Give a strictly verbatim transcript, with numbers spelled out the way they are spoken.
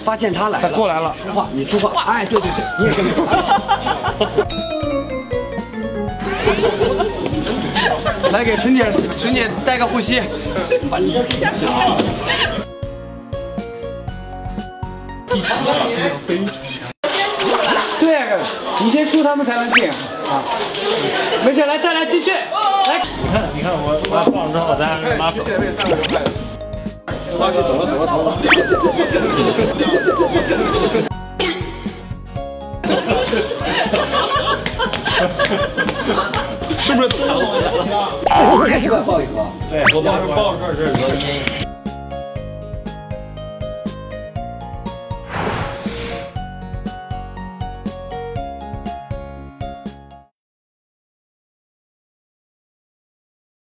发现他来了， 过来了， 出话，你出话，哎，对对对，你也跟着说。 来给纯姐，纯姐带个护膝。 把你给吓了。 一出场是要飞出去。对，你先出他们才能进啊。没事，来再来继续。来， 你看，你看我我放之后，咱拉手。 上去走了走了走了。 是不是？ 开始吧，报一个。 对，我报报这儿这是隔音。